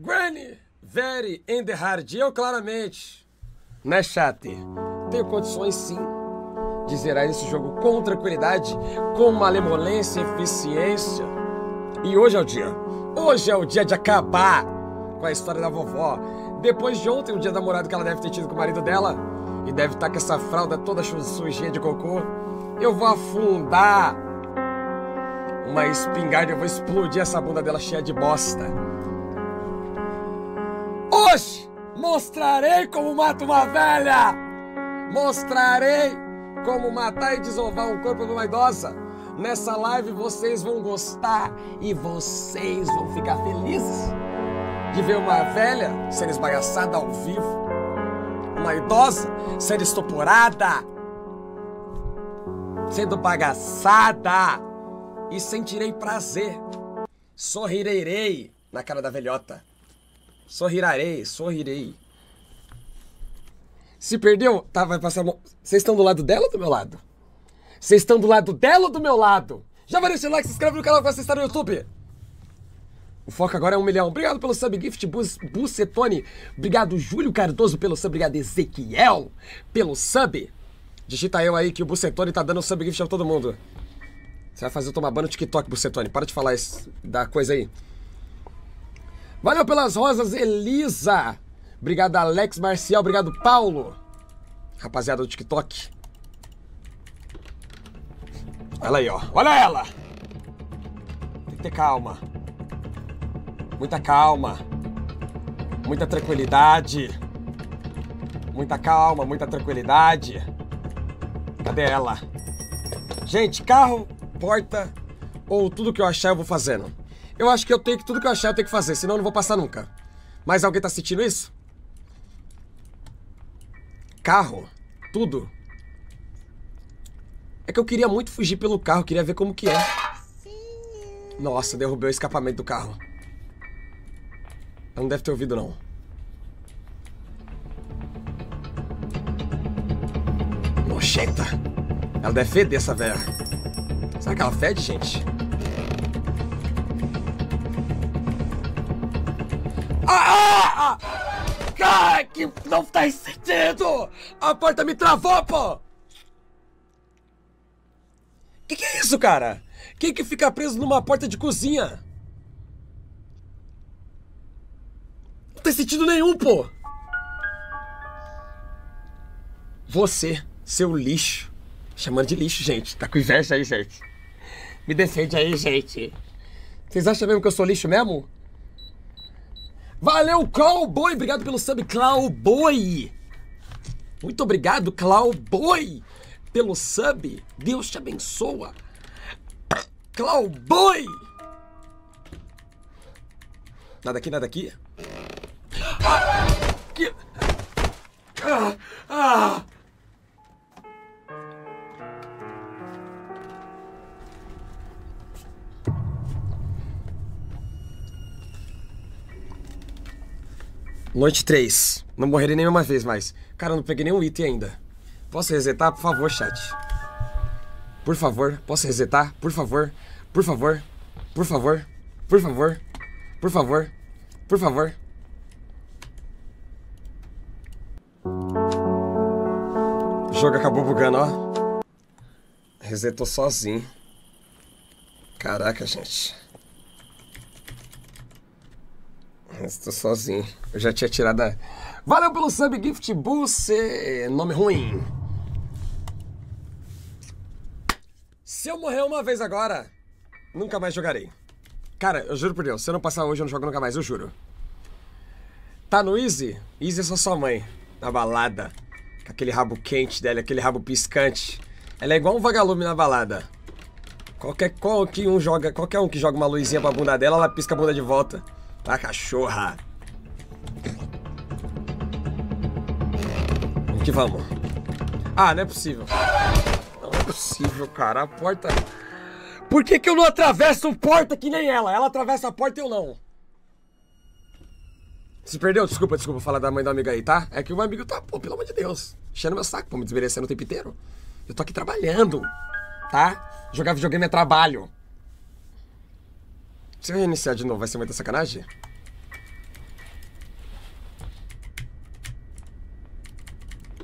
Granny, very in the hard. Eu claramente, né, chat? Tenho condições sim de zerar esse jogo com tranquilidade, com malemolência e eficiência. E hoje é o dia. Hoje é o dia de acabar com a história da vovó. Depois de ontem, o dia namorado que ela deve ter tido com o marido dela, e deve estar com essa fralda toda sujinha de cocô, eu vou afundar uma espingarda, eu vou explodir essa bunda dela cheia de bosta. Hoje mostrarei como mato uma velha. Mostrarei como matar e desovar um corpo de uma idosa. Nessa live vocês vão gostar e vocês vão ficar felizes de ver uma velha sendo esbagaçada ao vivo, uma idosa sendo estuprada, sendo bagaçada, e sentirei prazer. Sorrirei na cara da velhota. Sorrirei. Se perdeu, tá, vai passar. Vocês estão do lado dela ou do meu lado? Vocês estão do lado dela ou do meu lado? Já vai deixar o like, se inscreve no canal que você está no YouTube. O foco agora é 1 milhão. Obrigado pelo sub gift, Bucetone. Obrigado, Júlio Cardoso, pelo sub. Obrigado, Ezequiel, pelo sub. Digita eu aí que o Bucetone tá dando sub gift a todo mundo. Você vai fazer eu tomar banho no TikTok, Bucetone. Para de falar isso, da coisa aí. Valeu pelas rosas, Elisa. Obrigado, Alex Marcial. Obrigado, Paulo. Rapaziada do TikTok. Olha aí, ó. Olha ela. Tem que ter calma. Muita calma. Muita tranquilidade. Muita calma, muita tranquilidade. Cadê ela? Gente, carro, porta ou tudo que eu achar eu vou fazendo. Eu acho que tudo que eu achar eu tenho que fazer, senão eu não vou passar nunca. Mas alguém tá sentindo isso? Carro, tudo. É que eu queria muito fugir pelo carro, queria ver como que é. Nossa, derrubei o escapamento do carro. Ela não deve ter ouvido, não. Nojenta. Ela deve feder, essa velha. Será que ela fede, gente? Cara, que não faz sentido! A porta me travou, pô! Que é isso, cara? Quem que fica preso numa porta de cozinha? Não tem sentido nenhum, pô! Você, seu lixo. Chamando de lixo, gente. Tá com inveja aí, gente. Me defende aí, gente. Vocês acham mesmo que eu sou lixo mesmo? Valeu, Cowboy! Obrigado pelo sub, Cowboy! Muito obrigado, Cowboy! Pelo sub. Deus te abençoa. Cowboy! Nada aqui, nada aqui. Que... Noite 3. Não morrerei nenhuma vez mais. Cara, eu não peguei nenhum item ainda. Posso resetar? Por favor, chat. Por favor, posso resetar? Por favor. Por favor. Por favor. Por favor. Por favor. Por favor. O jogo acabou bugando, ó. Resetou sozinho. Caraca, gente. Estou sozinho. Eu já tinha tirado a... Valeu pelo sub gift, Buce. Nome ruim. Se eu morrer uma vez agora, nunca mais jogarei. Cara, eu juro por Deus, se eu não passar hoje, eu não jogo nunca mais, eu juro. Tá no Easy? Easy é só sua mãe. Na balada. Com aquele rabo quente dela, aquele rabo piscante. Ela é igual um vagalume na balada. Qualquer um que joga uma luzinha pra bunda dela, ela pisca a bunda de volta. Tá, cachorra. Vamos que vamos. Ah, não é possível. Não é possível, cara. A porta... Por que eu não atravesso a porta que nem ela? Ela atravessa a porta e eu não. Se perdeu? Desculpa falar da mãe do amigo aí, tá? É que o meu amigo tá, pô, pelo amor de Deus, enchendo meu saco pra me desmerecer o tempo inteiro. Eu tô aqui trabalhando, tá? Jogar videogame é trabalho. Se eu reiniciar de novo, vai ser muita sacanagem?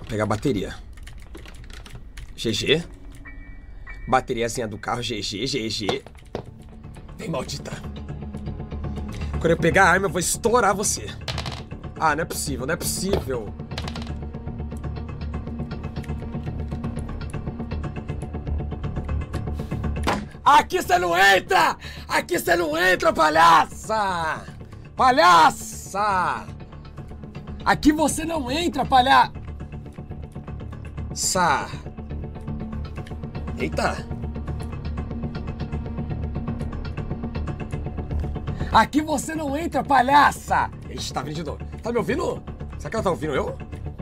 Pegar a bateria. GG. Bateriazinha do carro, GG, GG. Vem, maldita. Quando eu pegar a arma, eu vou estourar você. Ah, não é possível, não é possível. Aqui você não entra! Aqui você não entra, palhaça! Palhaça! Aqui você não entra, palhaça! Eita! Aqui você não entra, palhaça! Ixi, tá vindo de novo. Tá me ouvindo? Será que ela tá ouvindo eu?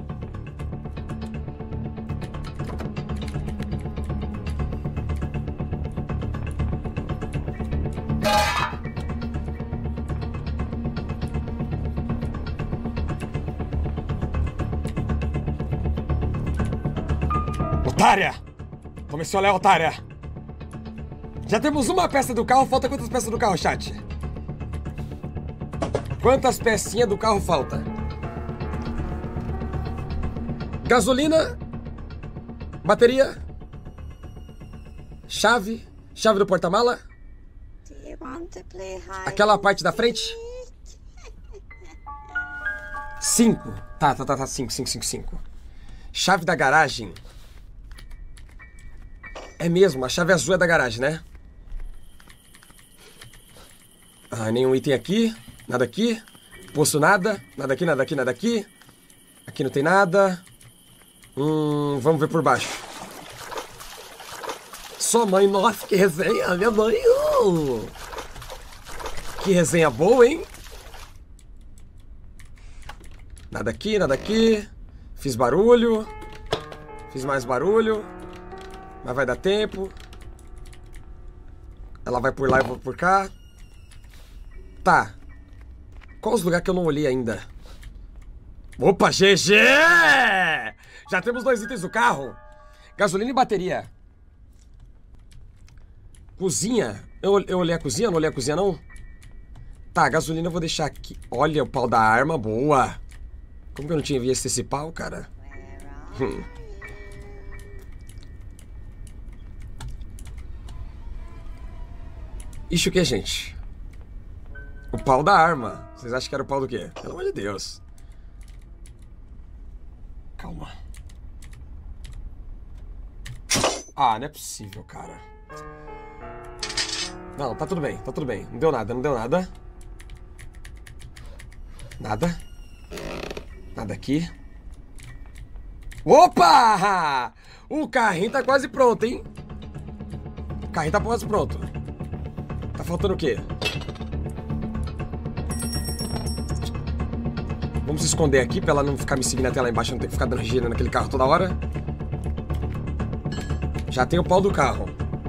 Otária! Comecei a olhar, otária! Já temos uma peça do carro, falta quantas peças do carro, chat? Quantas pecinhas do carro falta? Gasolina. Bateria. Chave. Chave do porta-mala. Aquela parte da frente. 5. Tá. 5. Chave da garagem. É mesmo, a chave azul é da garagem, né? Ah, nenhum item aqui. Nada aqui. Poço nada. Nada aqui, nada aqui, nada aqui. Aqui não tem nada. Vamos ver por baixo. Sua mãe, nossa, que resenha, minha mãe. Que resenha boa, hein? Nada aqui, nada aqui. Fiz barulho. Fiz mais barulho. Mas vai dar tempo. Ela vai por lá e eu vou por cá. Tá. Qual os lugares que eu não olhei ainda? Opa, GG! Já temos 2 itens do carro. Gasolina e bateria. Cozinha. Eu olhei a cozinha? Não olhei a cozinha, não? Tá, gasolina eu vou deixar aqui. Olha o pau da arma, boa. Como que eu não tinha visto esse pau, cara? Ixi, o que, gente? O pau da arma. Vocês acham que era o pau do quê? Pelo amor de Deus. Calma. Ah, não é possível, cara. Não, tá tudo bem, tá tudo bem. Não deu nada, não deu nada. Nada. Nada aqui. Opa! O carrinho tá quase pronto, hein? O carrinho tá quase pronto. Tá faltando o quê? Vamos se esconder aqui pra ela não ficar me seguindo até lá embaixo. Não ter que ficar dando giro naquele carro toda hora. Já tem o pau do carro.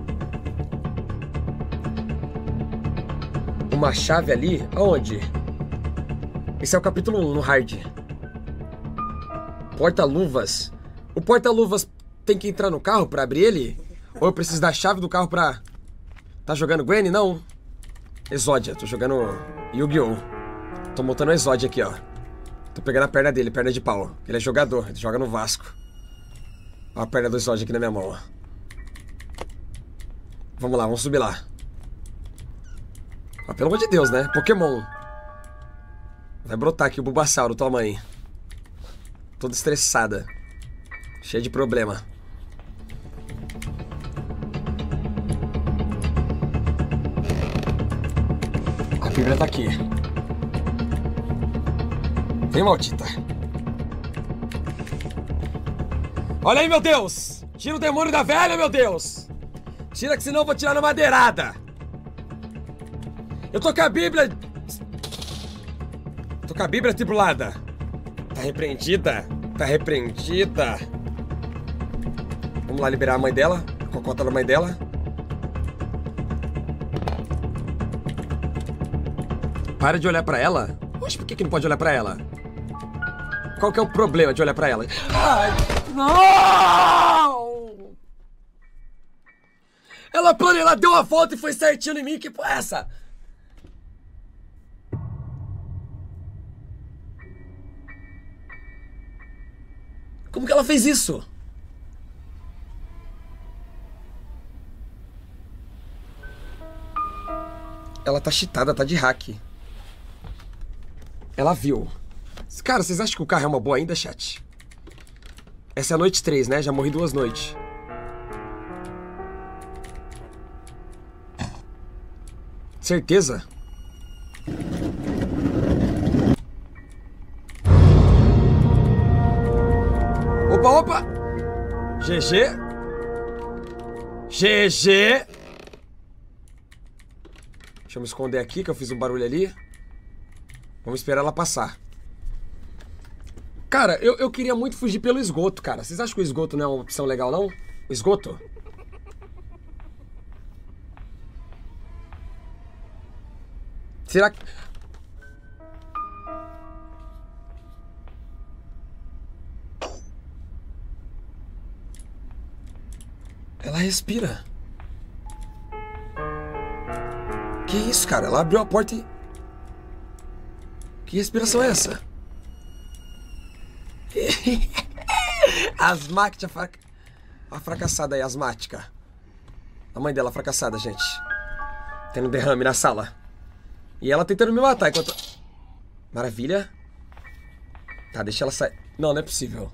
Uma chave ali? Aonde? Esse é o capítulo 1 no hard. Porta-luvas. O porta-luvas tem que entrar no carro pra abrir ele? Ou eu preciso da chave do carro pra... Tá jogando Granny? Não. Exódia. Tô jogando Yu-Gi-Oh! Tô montando o Exódia aqui, ó. Tô pegando a perna dele, perna de pau. Ele é jogador, ele joga no Vasco. Ó a perna do Exódia aqui na minha mão, ó. Vamos lá, vamos subir lá. Ah, pelo amor de Deus, né? Pokémon. Vai brotar aqui o Bulbasauro, tua mãe. Toda estressada. Cheia de problema. A Bíblia tá aqui. Vem, maldita. Olha aí, meu Deus. Tira o demônio da velha, meu Deus. Tira que senão eu vou tirar na madeirada. Eu tô com a Bíblia... Tô com a Bíblia tribulada. Tá repreendida. Tá repreendida. Vamos lá liberar a mãe dela. A cocota da mãe dela. Para de olhar pra ela. Oxe, por que não pode olhar pra ela? Qual que é o problema de olhar pra ela? Ai, não! Ela deu a volta e foi certinho em mim. Que porra é essa? Como que ela fez isso? Ela tá cheatada, tá de hack. Ela viu. Cara, vocês acham que o carro é uma boa ainda, chat? Essa é a noite 3, né? Já morri 2 noites. Certeza? Opa, opa! GG! GG! Deixa eu me esconder aqui, que eu fiz um barulho ali. Vamos esperar ela passar. Cara, eu queria muito fugir pelo esgoto, cara. Vocês acham que o esgoto não é uma opção legal, não? O esgoto? Será que... Ela respira. Que isso, cara? Ela abriu a porta e... Que respiração é essa? Asmática, a fracassada aí, asmática. A mãe dela fracassada, gente. Tendo um derrame na sala. E ela tentando me matar enquanto... Maravilha. Tá, deixa ela sair. Não, não é possível.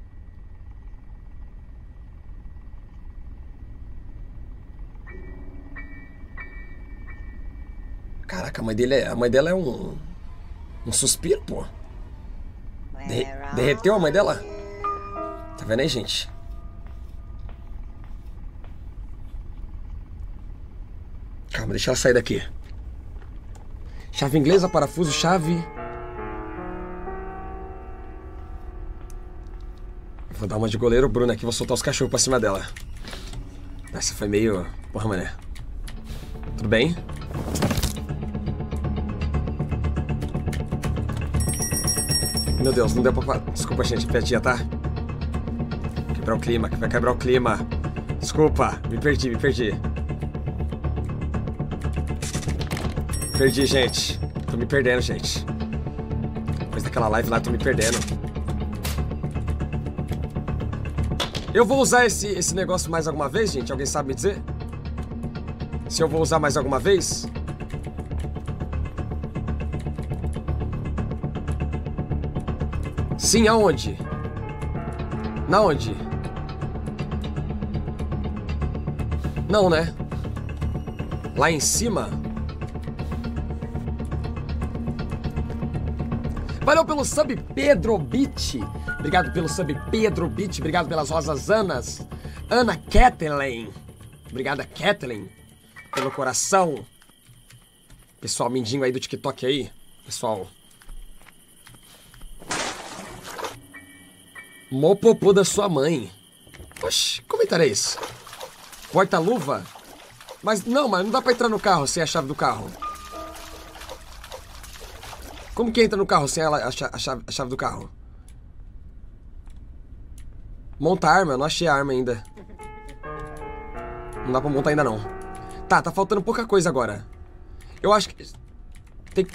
Caraca, a mãe dela é um suspiro, pô. Derreteu a mãe dela? Tá vendo aí, gente? Calma, deixa ela sair daqui. Chave inglesa, parafuso, chave. Vou dar uma de goleiro Bruno aqui, vou soltar os cachorros pra cima dela. Essa foi meio... Porra, mané. Tudo bem? Meu Deus, não deu pra... Desculpa, gente, piadinha, tá? Quebrar o clima, vai quebrar o clima. Desculpa, me perdi. Perdi, gente. Tô me perdendo, gente. Depois daquela live lá, tô me perdendo. Eu vou usar esse negócio mais alguma vez, gente? Alguém sabe me dizer? Se eu vou usar mais alguma vez? Sim, aonde? Na onde? Não, né? Lá em cima? Valeu pelo sub, Pedro Beach. Obrigado pelo sub, Pedro Beach. Obrigado pelas rosas Anas. Ana Kathleen. Obrigada, Kathleen. Pelo coração. Pessoal, mindinho aí do TikTok aí. Pessoal. Mopopô da sua mãe. Oxi, que comentário é esse? Porta-luva? Mas não dá pra entrar no carro sem a chave do carro. Como que entra no carro sem a chave do carro? Monta a arma, eu não achei a arma ainda. Não dá pra montar ainda não. Tá faltando pouca coisa agora. Eu acho que... Tem...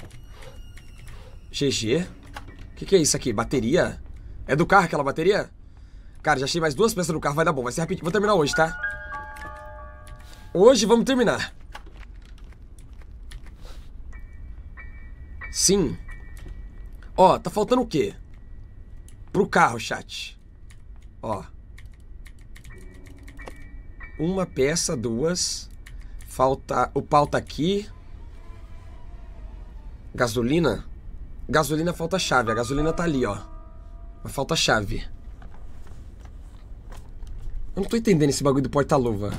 GG? O que é isso aqui? Bateria? É do carro aquela bateria? Cara, já achei mais 2 peças no carro, vai dar bom, vai ser rapidinho. Vou terminar hoje, tá? Hoje vamos terminar. Sim. Ó, tá faltando o quê? Pro carro, chat. Ó. 1 peça, 2. Falta... O pau tá aqui. Gasolina? Gasolina falta chave. A gasolina tá ali, ó. Mas falta chave. Eu não tô entendendo esse bagulho do porta-luva.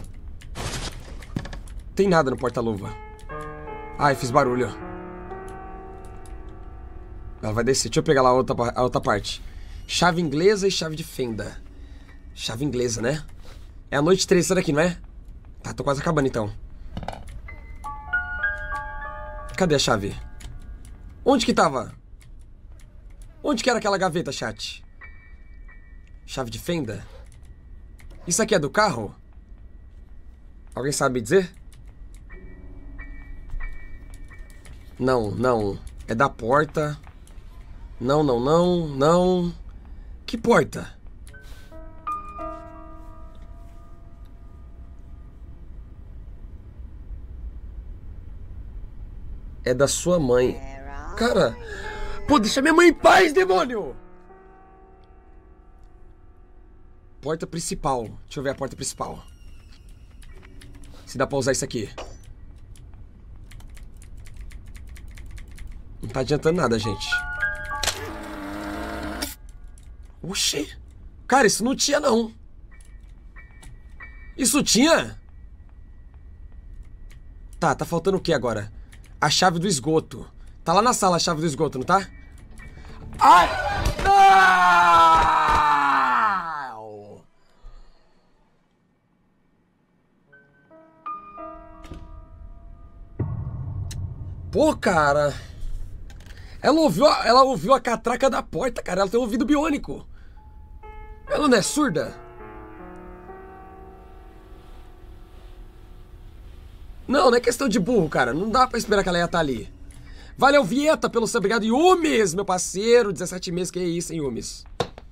Tem nada no porta-luva. Ai, fiz barulho. Ela vai descer. Deixa eu pegar lá a outra parte. Chave inglesa e chave de fenda. Chave inglesa, né? É a noite 3 essa daqui, não é? Tá, tô quase acabando então. Cadê a chave? Onde que tava? Onde que era aquela gaveta, chat? Chave de fenda? Isso aqui é do carro? Alguém sabe me dizer? Não. É da porta. Não. Que porta? É da sua mãe. Cara, pô, deixa minha mãe em paz, demônio! Porta principal. Deixa eu ver a porta principal. Se dá pra usar isso aqui. Não tá adiantando nada, gente. Oxi. Cara, isso não tinha, não. Isso tinha? Tá faltando o que agora? A chave do esgoto. Tá lá na sala a chave do esgoto, não tá? Ai! Não! Pô, cara. Ela ouviu a catraca da porta, cara. Ela tem um ouvido biônico. Ela não é surda? Não é questão de burro, cara. Não dá pra esperar que ela ia estar ali. Valeu, Vieta, pelo seu obrigado. Yumis, meu parceiro. 17 meses, que é isso, hein, Yumis?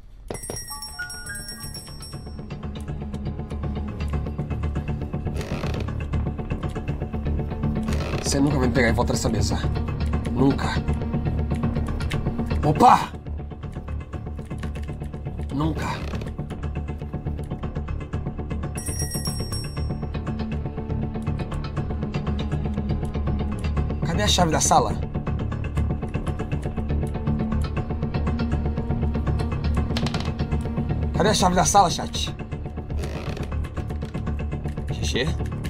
Você nunca vai me pegar em volta dessa mesa. Nunca. Opa! Nunca. Cadê a chave da sala? Cadê a chave da sala, chat? Xixi.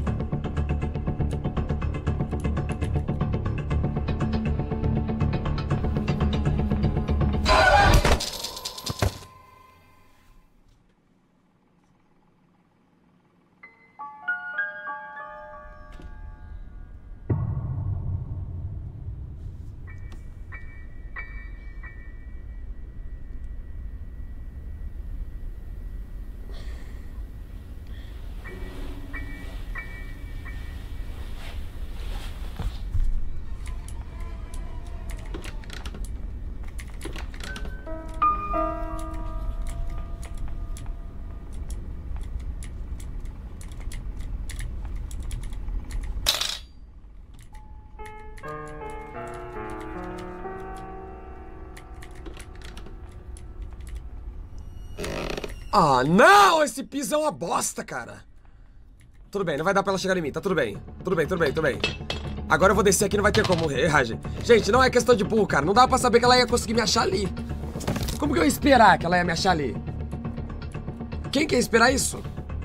Ah, não! Esse piso é uma bosta, cara. Tudo bem, não vai dar pra ela chegar em mim. Tá tudo bem. Tudo bem. Agora eu vou descer aqui, não vai ter como errar, gente. Gente, não é questão de burro, cara. Não dá pra saber que ela ia conseguir me achar ali. Como que eu ia esperar que ela ia me achar ali? Quem quer esperar isso?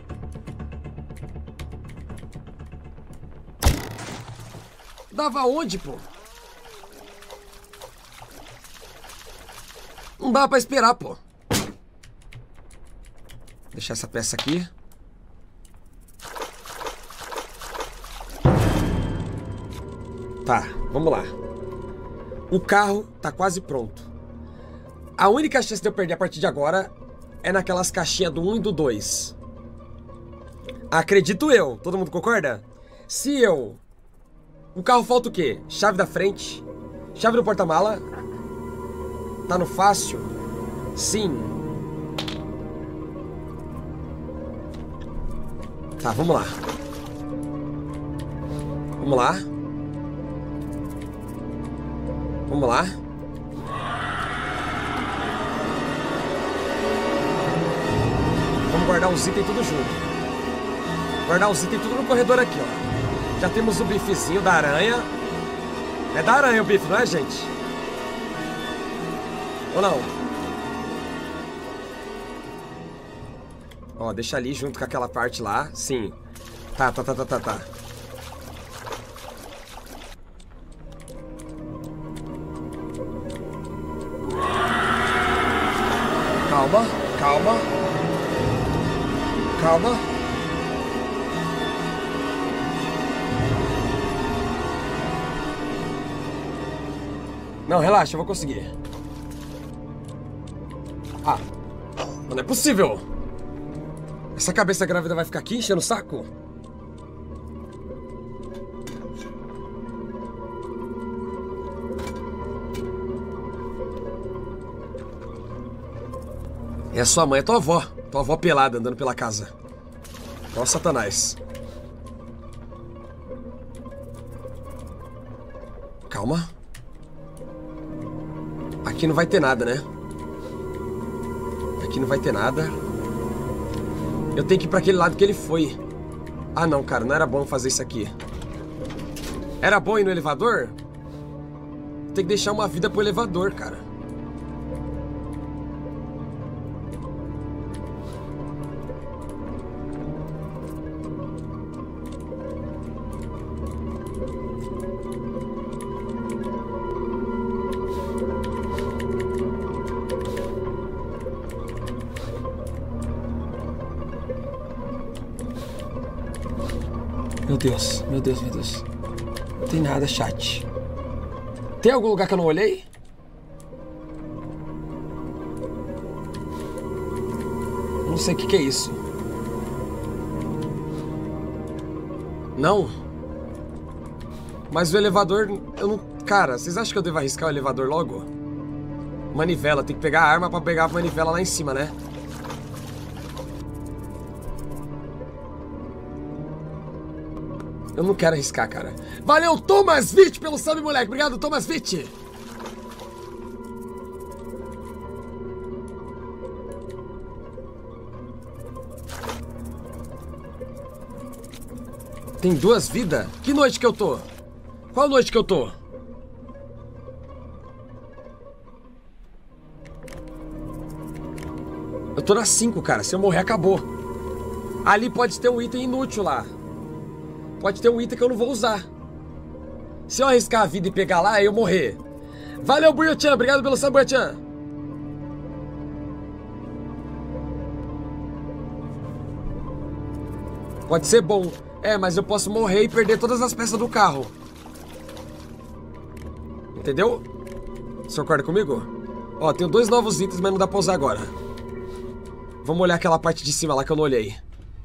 Dava onde, pô? Não dava pra esperar, pô. Deixar essa peça aqui. Tá, vamos lá. O carro tá quase pronto. A única chance de eu perder a partir de agora é naquelas caixinhas do 1 e do 2. Acredito eu. Todo mundo concorda? Se eu... O carro falta o quê? Chave da frente. Chave do porta-mala. Tá no fácil? Sim. Tá, vamos lá. Vamos lá. Vamos lá. Vamos guardar os itens tudo junto. Guardar os itens tudo no corredor aqui, ó. Já temos o bifezinho da aranha. É da aranha o bife, não é, gente? Ou não? Ó, deixa ali junto com aquela parte lá. Sim. Tá. Calma. Não, relaxa, eu vou conseguir. Ah, não é possível. Essa cabeça grávida vai ficar aqui enchendo o saco? É a sua mãe, é tua avó. Tua avó pelada andando pela casa. Ó, Satanás. Calma. Aqui não vai ter nada, né? Aqui não vai ter nada. Eu tenho que ir pra aquele lado que ele foi. Ah, não, cara. Não era bom fazer isso aqui. Era bom ir no elevador? Tem que deixar uma vida pro elevador, cara. Meu Deus, meu Deus, meu Deus. Não tem nada, chat. Tem algum lugar que eu não olhei? Não sei o que é isso. Não? Mas o elevador... Eu não... Cara, vocês acham que eu devo arriscar o elevador logo? Manivela, tem que pegar a arma pra pegar a manivela lá em cima, né? Eu não quero arriscar, cara. Valeu, Thomas Witt, pelo sub, moleque. Obrigado, Thomas Witt. Tem 2 vidas? Que noite que eu tô? Qual noite que eu tô? Eu tô na 5, cara. Se eu morrer, acabou. Ali pode ter um item inútil lá. Pode ter um item que eu não vou usar. Se eu arriscar a vida e pegar lá, eu morrer. Valeu, Buiochan. Obrigado pelo sub, Buiochan. Pode ser bom. É, mas eu posso morrer e perder todas as peças do carro. Entendeu? Você concorda comigo? Ó, tenho 2 novos itens, mas não dá pra usar agora. Vamos olhar aquela parte de cima lá que eu não olhei.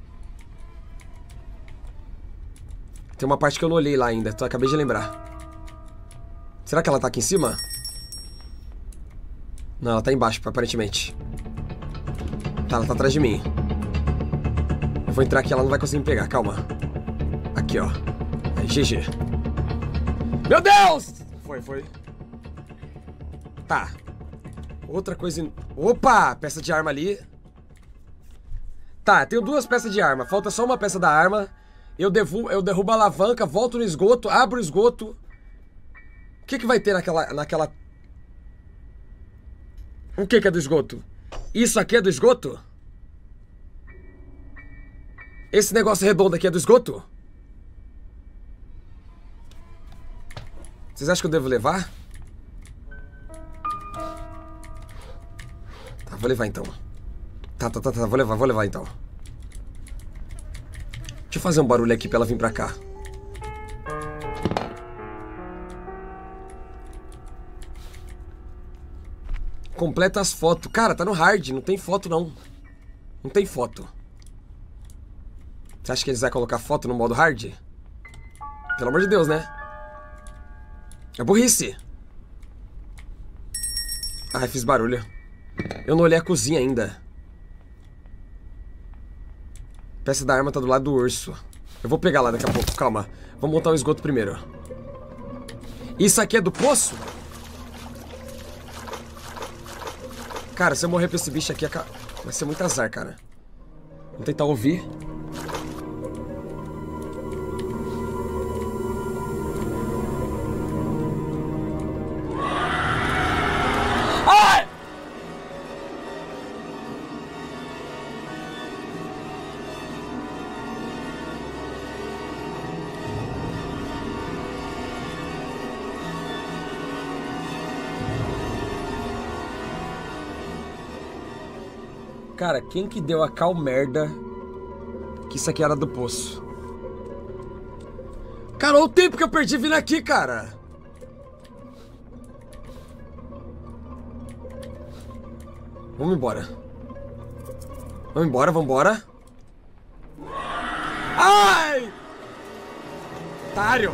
Tem uma parte que eu não olhei lá ainda, então acabei de lembrar. Será que ela tá aqui em cima? Não, ela tá embaixo, aparentemente. Tá, ela tá atrás de mim. Eu vou entrar aqui, ela não vai conseguir me pegar, calma. Aqui, ó. Aí, GG. Meu Deus! Foi. Tá. Outra coisa... Opa! Peça de arma ali. Tá, tenho 2 peças de arma. Falta só uma peça da arma. Eu derrubo a alavanca, volto no esgoto, abro o esgoto. O que vai ter naquela... O que é do esgoto? Isso aqui é do esgoto? Esse negócio redondo aqui é do esgoto? Vocês acham que eu devo levar? Tá, vou levar então. Tá, vou levar então. Deixa eu fazer um barulho aqui pra ela vir pra cá. Completa as fotos. Cara, tá no hard, não tem foto não. Não tem foto. Você acha que eles vão colocar foto no modo hard? Pelo amor de Deus, né? É burrice. Ai, fiz barulho. Eu não olhei a cozinha ainda. A peça da arma tá do lado do urso. Eu vou pegar lá daqui a pouco, calma. Vamos montar o esgoto primeiro. Isso aqui é do poço? Cara, se eu morrer pra esse bicho aqui, vai ser muito azar, cara. Vamos tentar ouvir. Ai! Cara, quem que deu a cal merda que isso aqui era do poço? Cara, olha o tempo que eu perdi vindo aqui, cara. Vamos embora. Vamos embora. Ai! Otário!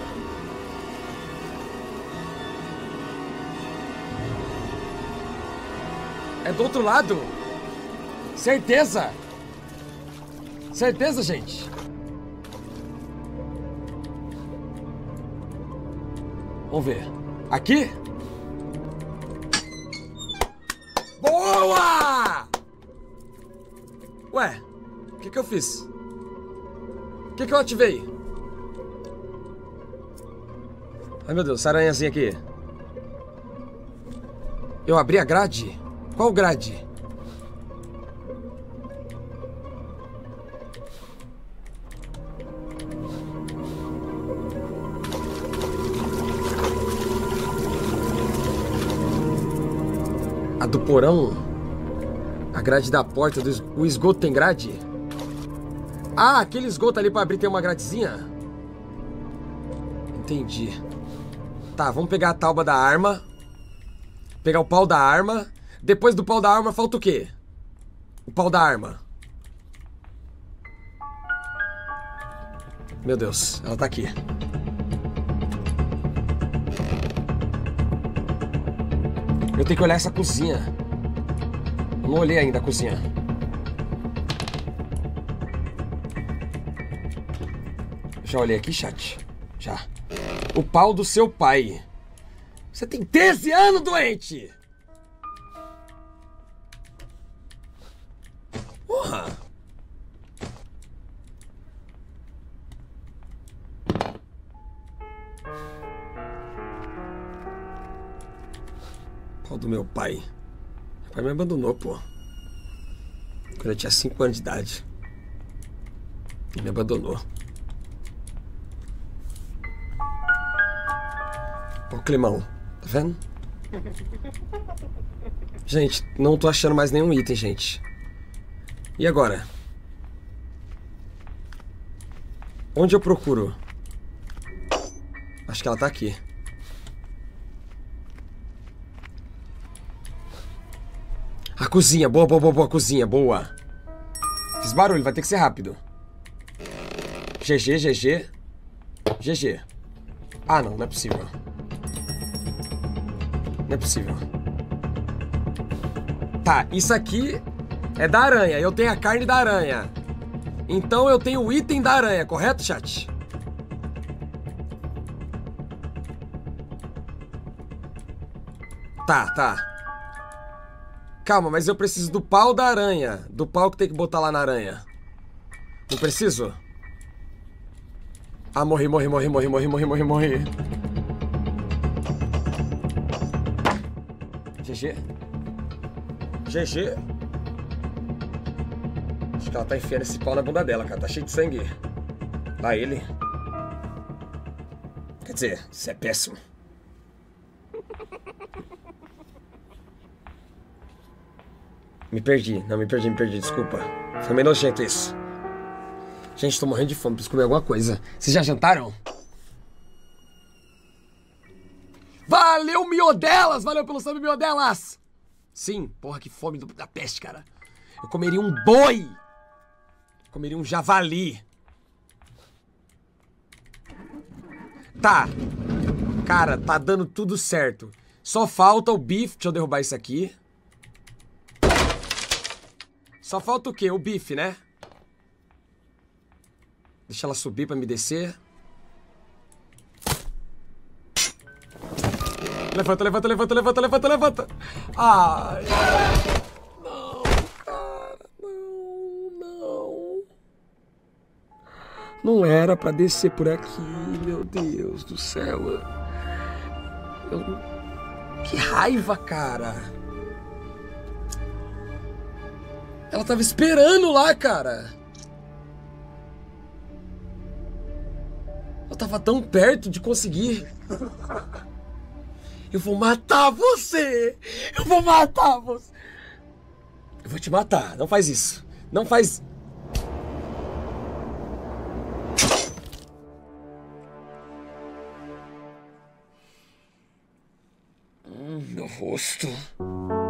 É do outro lado? Certeza? Certeza, gente? Vamos ver. Aqui? Boa! Ué, o que eu fiz? O que eu ativei? Ai, meu Deus, essa aranhazinha aqui. Eu abri a grade? Qual grade? A do porão? A grade da porta, o esgoto tem grade? Ah, aquele esgoto ali pra abrir tem uma gradezinha? Entendi. Tá, vamos pegar a tauba da arma. Pegar o pau da arma. Depois do pau da arma, falta o quê? O pau da arma. Meu Deus, ela tá aqui. Eu tenho que olhar essa cozinha. Eu não olhei ainda a cozinha. Já olhei aqui, chat? Já. O pau do seu pai. Você tem 13 anos, doente! Porra! Pau do meu pai. Meu pai me abandonou, pô. Quando eu tinha 5 anos de idade. Ele me abandonou. Ó o climão. Tá vendo? Gente, não tô achando mais nenhum item, gente. E agora? Onde eu procuro? Acho que ela tá aqui. A cozinha, boa, boa, boa, boa, cozinha, boa. Fiz barulho, vai ter que ser rápido. GG, GG. GG. Ah, não, não é possível. Não é possível. Tá, isso aqui é da aranha. Eu tenho a carne da aranha. Então eu tenho o item da aranha, correto, chat? Tá, tá. Calma, mas eu preciso do pau da aranha. Do pau que tem que botar lá na aranha. Não preciso? Ah, morri, morri, morri, morri, morri, morri, morri, morri. GG. GG. Acho que ela tá enfiando esse pau na bunda dela, cara. Tá cheio de sangue. Lá ele. Quer dizer, isso é péssimo. Me perdi. Não, me perdi, desculpa. Foi meio nojento isso. Gente, tô morrendo de fome, preciso comer alguma coisa. Vocês já jantaram? Valeu, miodelas! Valeu pelo sub, miodelas! Sim, porra, que fome da peste, cara. Eu comeria um boi! Eu comeria um javali. Tá. Cara, tá dando tudo certo. Só falta o bife. Deixa eu derrubar isso aqui. Só falta o quê? O bife, né? Deixa ela subir pra me descer. Levanta, levanta, levanta, levanta, levanta, levanta. Ai. Não, cara. Não, não. Não era pra descer por aqui, meu Deus do céu. Que raiva, cara. Ela tava esperando lá, cara. Ela tava tão perto de conseguir. Eu vou matar você! Eu vou matar você! Eu vou te matar, não faz isso. Não faz... Meu rosto...